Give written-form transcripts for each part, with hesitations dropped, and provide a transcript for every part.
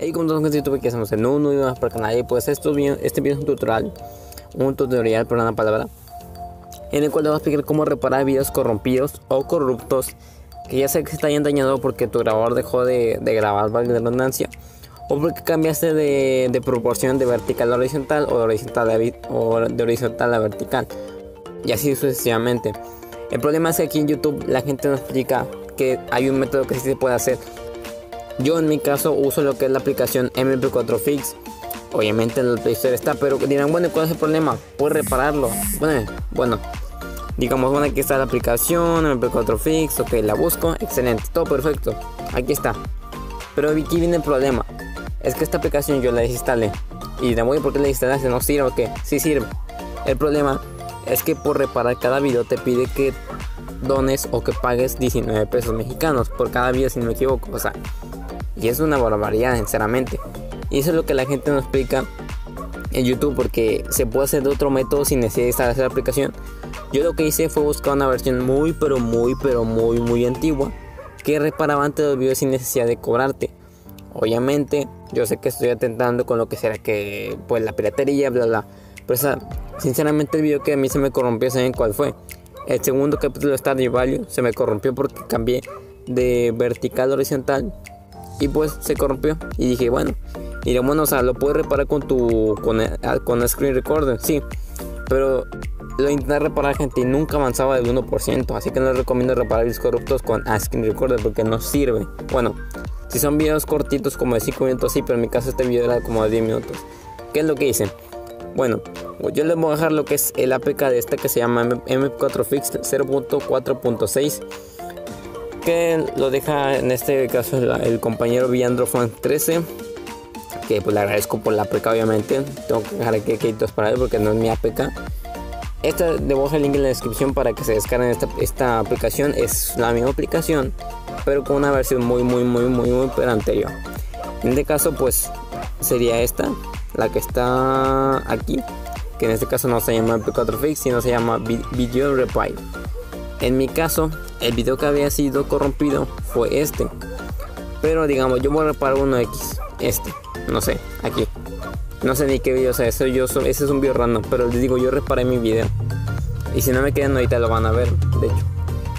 Hey, como todos los YouTube que hacemos en uno y más para el canal. Y pues este video es un tutorial por una palabra, en el cual te voy a explicar cómo reparar videos corrompidos o corruptos que ya sea que se te hayan dañado porque tu grabador dejó de grabar, valga la redundancia, o porque cambiaste de proporción de vertical a horizontal o de horizontal a vertical, y así sucesivamente. El problema es que aquí en YouTube la gente nos explica que hay un método que sí se puede hacer. Yo en mi caso uso lo que es la aplicación MP4 Fix. Obviamente en el Play Store está, pero dirán, bueno, ¿cuál es el problema? ¿Puedes repararlo? Bueno, digamos, bueno, aquí está la aplicación MP4 Fix, ok, la busco, excelente, todo perfecto, aquí está. Pero aquí viene el problema, es que esta aplicación yo la desinstalé. Y dirán, bueno, ¿por qué la instalaste? ¿No sirve o qué? Sí sirve. El problema es que por reparar cada video te pide que dones o que pagues 19 pesos mexicanos por cada video, si no me equivoco, o sea, y es una barbaridad, sinceramente. Y eso es lo que la gente nos explica en YouTube, porque se puede hacer de otro método sin necesidad de instalar la aplicación. Yo lo que hice fue buscar una versión muy antigua que reparaba antes los videos sin necesidad de cobrarte. Obviamente yo sé que estoy atentando con lo que será que pues la piratería, bla, pero sinceramente el video que a mí se me corrompió, ¿saben cuál fue? El segundo capítulo de Stardew Valley se me corrompió porque cambié de vertical a horizontal y pues se corrompió. Y dije, bueno, o sea, lo puedes reparar con Screen Recorder, sí, pero lo intenté reparar, gente, y nunca avanzaba del 1%, así que no les recomiendo reparar videos corruptos con Screen Recorder porque no sirve. Bueno, si son videos cortitos como de 5 minutos sí, pero en mi caso este video era como de 10 minutos. ¿Qué es lo que hice? Bueno, yo les voy a dejar lo que es el APK de este que se llama MP4 Fix 0.4.6, que lo deja en este caso el compañero Villandrofan13, que pues le agradezco por la APK. Obviamente tengo que dejar aquí créditos para él porque no es mi APK. Debo dejar el link en la descripción para que se descarguen esta aplicación. Es la misma aplicación pero con una versión muy pero anterior. En este caso pues sería esta, la que está aquí, que en este caso no se llama MP4 Fix sino se llama Video Repair. En mi caso el video que había sido corrompido fue este, pero digamos yo voy a reparar uno X, no sé, aquí no sé ni qué video, o sea, ese es un video random, pero les digo, yo reparé mi video y si no me quedan ahorita lo van a ver, de hecho.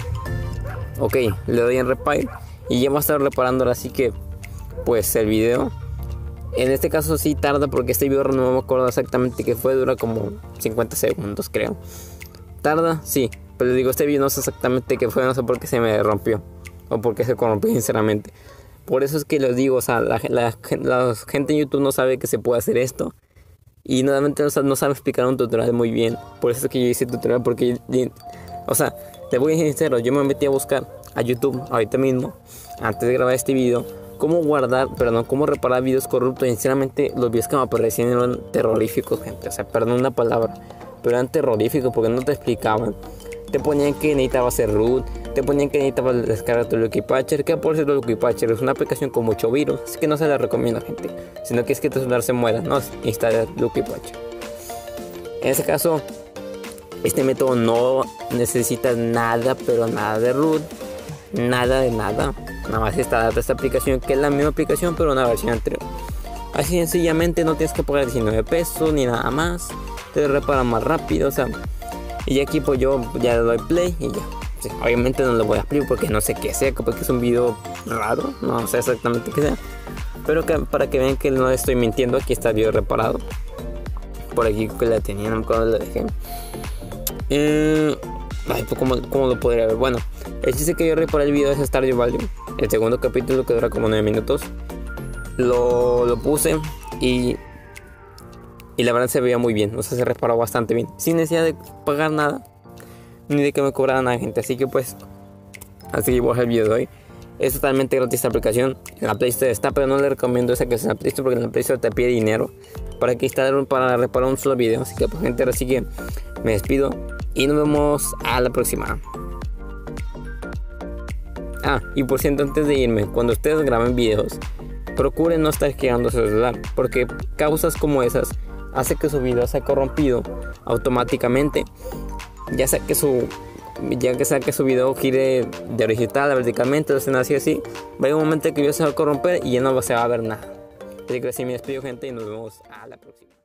Ok, le doy en repair y ya va a estar reparándolo, así que pues el video en este caso sí tarda porque este video no me acuerdo exactamente qué fue, dura como 50 segundos creo. Tarda, sí, pero les digo, este video no sé exactamente qué fue, no sé por qué se me rompió o por qué se corrompió, sinceramente. Por eso es que les digo, o sea, la gente en YouTube no sabe que se puede hacer esto y nuevamente no sabe explicar un tutorial muy bien. Por eso es que yo hice el tutorial, porque, o sea, te voy a ser sincero, yo me metí a buscar a YouTube ahorita mismo, antes de grabar este video, cómo reparar videos corruptos. Y sinceramente los videos que me aparecían eran terroríficos, gente, o sea, perdón la palabra, pero eran terroríficos porque no te explicaban. Te ponían que necesitabas hacer root, te ponían que necesitabas descargar tu Lucky Patcher, que por cierto Lucky Patcher es una aplicación con mucho virus, así que no se la recomiendo, gente. Si no quieres que tu celular se muera, no instala Lucky Patcher. En este caso, este método no necesita nada, pero nada de root, nada de nada. Nada más instalarte esta aplicación, que es la misma aplicación, pero una versión anterior. Así sencillamente no tienes que pagar 19 pesos ni nada más, te repara más rápido, o sea. Y aquí pues yo ya le doy play y ya. Sí, obviamente no lo voy a explicar porque no sé qué sea, porque es un video raro, no sé exactamente qué sea. Pero para que vean que no estoy mintiendo, aquí está el video reparado. Por aquí que la tenía, no me acuerdo dónde la dejé. Pues ¿cómo lo podría ver? Bueno, el chiste que yo reparé el video es Stardew Valley, el segundo capítulo que dura como 9 minutos. Lo puse y la verdad se veía muy bien, o sea, se reparó bastante bien, sin necesidad de pagar nada, ni de que me cobraran nada, gente. Así que pues, así que voy a dejar el video de hoy. Es totalmente gratis esta aplicación, en la Play Store está, pero no le recomiendo esa que es en la Play Store, porque en la Play Store te pide dinero para que instalar para reparar un solo video. Así que pues, gente, así que me despido y nos vemos a la próxima. Y por cierto, antes de irme, cuando ustedes graben videos, procuren no estar quedando su celular, porque causas como esas hace que su video sea corrompido automáticamente, ya sea que su video gire de horizontal a verticalmente, o sea, así va a haber un momento que el video se va a corromper y ya no se va a ver nada. Así que así me despido, gente, y nos vemos a la próxima.